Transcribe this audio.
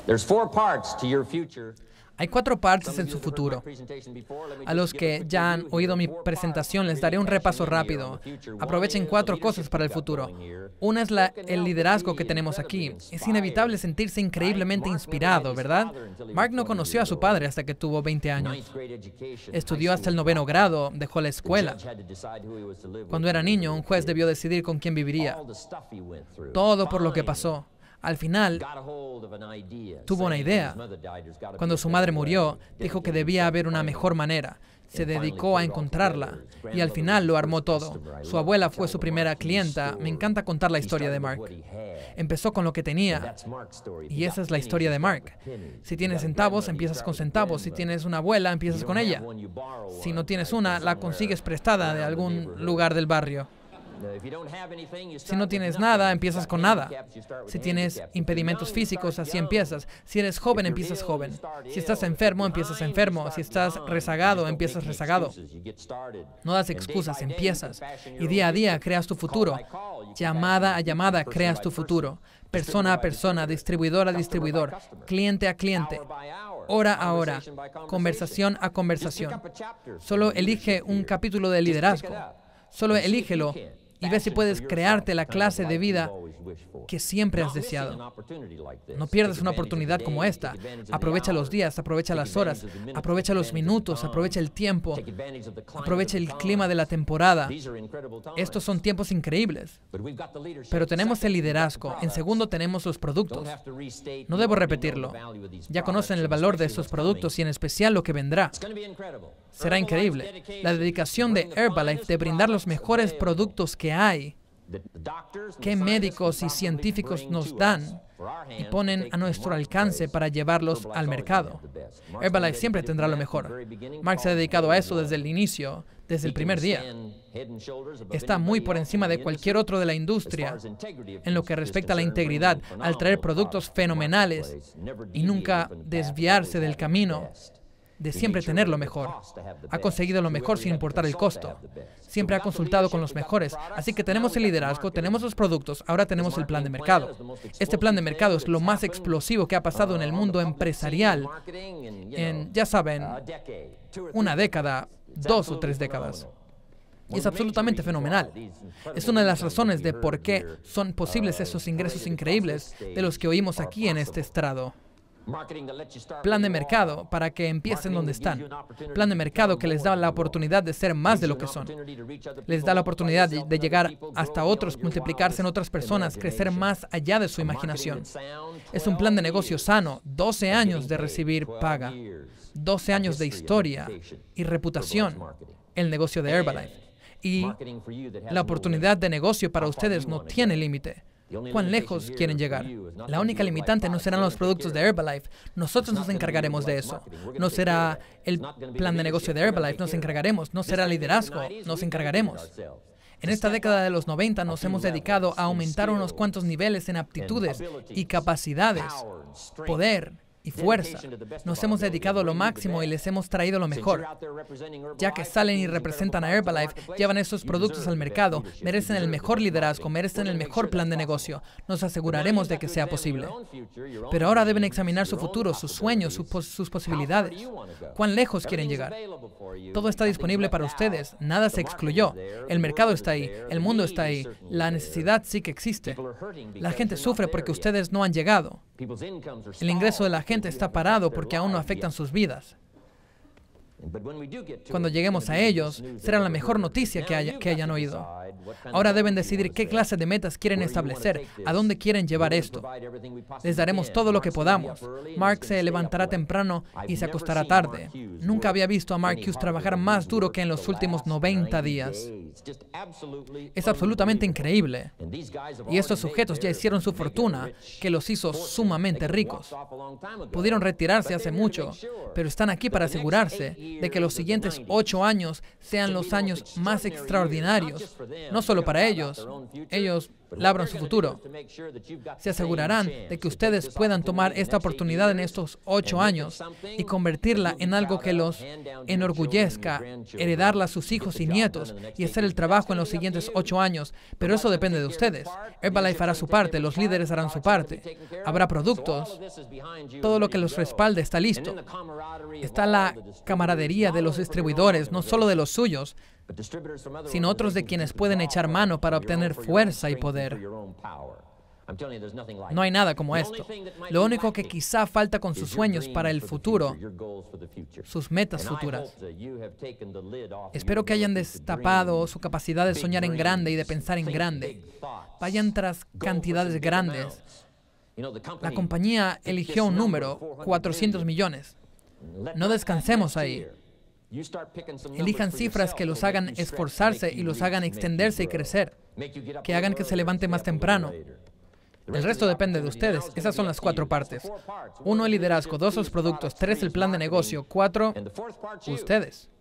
Hay 4 partes en su futuro. A los que ya han oído mi presentación, les daré un repaso rápido. Aprovechen 4 cosas para el futuro. Una es el liderazgo que tenemos aquí. Es inevitable sentirse increíblemente inspirado, ¿verdad? Mark no conoció a su padre hasta que tuvo 20 años. Estudió hasta el 9º grado, dejó la escuela. Cuando era niño, un juez debió decidir con quién viviría. Todo por lo que pasó. Al final, tuvo una idea. Cuando su madre murió, dijo que debía haber una mejor manera. Se dedicó a encontrarla y al final lo armó todo. Su abuela fue su primera clienta. Me encanta contar la historia de Mark. Empezó con lo que tenía y esa es la historia de Mark. Si tienes centavos, empiezas con centavos. Si tienes una abuela, empiezas con ella. Si no tienes una, la consigues prestada de algún lugar del barrio. Si no tienes nada, empiezas con nada. Si tienes impedimentos físicos, así empiezas. Si eres joven, empiezas joven. Si estás enfermo, empiezas enfermo. Si estás rezagado, empiezas rezagado. No das excusas, empiezas. Y día a día creas tu futuro. Llamada a llamada creas tu futuro. Persona a persona, distribuidor a distribuidor, cliente a cliente, hora a hora, conversación a conversación. Solo elige un capítulo de liderazgo. Solo elígelo y ve si puedes crearte la clase de vida que siempre has deseado. No pierdas una oportunidad como esta. Aprovecha los días, aprovecha las horas, aprovecha los minutos, aprovecha el tiempo, aprovecha el clima de la temporada. Estos son tiempos increíbles. Pero tenemos el liderazgo. En segundo, tenemos los productos. No debo repetirlo. Ya conocen el valor de estos productos y en especial lo que vendrá. Será increíble. La dedicación de Herbalife de brindar los mejores productos que hay, que médicos y científicos nos dan y ponen a nuestro alcance para llevarlos al mercado. Herbalife siempre tendrá lo mejor. Mark se ha dedicado a eso desde el inicio, desde el primer día. Está muy por encima de cualquier otro de la industria en lo que respecta a la integridad, al traer productos fenomenales y nunca desviarse del camino de siempre tener lo mejor. Ha conseguido lo mejor sin importar el costo. Siempre ha consultado con los mejores. Así que tenemos el liderazgo, tenemos los productos, ahora tenemos el plan de mercado. Este plan de mercado es lo más explosivo que ha pasado en el mundo empresarial en, ya saben, una década, 2 o 3 décadas. Y es absolutamente fenomenal. Es una de las razones de por qué son posibles esos ingresos increíbles de los que oímos aquí en este estrado. Plan de mercado para que empiecen donde están. Plan de mercado que les da la oportunidad de ser más de lo que son. Les da la oportunidad de llegar hasta otros, multiplicarse en otras personas, crecer más allá de su imaginación. Es un plan de negocio sano, 12 años de recibir paga, 12 años de historia y reputación, el negocio de Herbalife. Y la oportunidad de negocio para ustedes no tiene límite. ¿Cuán lejos quieren llegar? La única limitante no serán los productos de Herbalife. Nosotros nos encargaremos de eso. No será el plan de negocio de Herbalife, nos encargaremos. No será liderazgo, nos encargaremos. En esta década de los 90 nos hemos dedicado a aumentar unos cuantos niveles en aptitudes y capacidades, poder y fuerza. Nos hemos dedicado a lo máximo y les hemos traído lo mejor. Ya que salen y representan a Herbalife, llevan estos productos al mercado, merecen el mejor liderazgo, merecen el mejor plan de negocio. Nos aseguraremos de que sea posible. Pero ahora deben examinar su futuro, sus sueños, sus posibilidades. ¿Cuán lejos quieren llegar? Todo está disponible para ustedes. Nada se excluyó. El mercado está ahí. El mundo está ahí. La necesidad sí que existe. La gente sufre porque ustedes no han llegado. El ingreso de la gente está parado porque aún no afectan sus vidas. Cuando lleguemos a ellos, será la mejor noticia que hayan oído. Ahora deben decidir qué clase de metas quieren establecer, a dónde quieren llevar esto. Les daremos todo lo que podamos. Mark se levantará temprano y se acostará tarde. Nunca había visto a Mark Hughes trabajar más duro que en los últimos 90 días. Es absolutamente increíble. Y estos sujetos ya hicieron su fortuna, que los hizo sumamente ricos. Pudieron retirarse hace mucho, pero están aquí para asegurarse de que los siguientes 8 años sean los años más extraordinarios, no solo para ellos. Ellos labran su futuro. Se asegurarán de que ustedes puedan tomar esta oportunidad en estos 8 años y convertirla en algo que los enorgullezca, heredarla a sus hijos y nietos y hacer el trabajo en los siguientes 8 años. Pero eso depende de ustedes. Herbalife hará su parte, los líderes harán su parte. Habrá productos. Todo lo que los respalde está listo. Está la camaradería de los distribuidores, no solo de los suyos, sino otros de quienes pueden echar mano para obtener fuerza y poder. No hay nada como esto. Lo único que quizá falta con sus sueños para el futuro, sus metas futuras. Espero que hayan destapado su capacidad de soñar en grande y de pensar en grande. Vayan tras cantidades grandes. La compañía eligió un número, 400 millones. No descansemos ahí. Elijan cifras que los hagan esforzarse y los hagan extenderse y crecer, que hagan que se levante más temprano. El resto depende de ustedes. Esas son las 4 partes. 1, el liderazgo. 2, los productos. 3, el plan de negocio. 4, ustedes.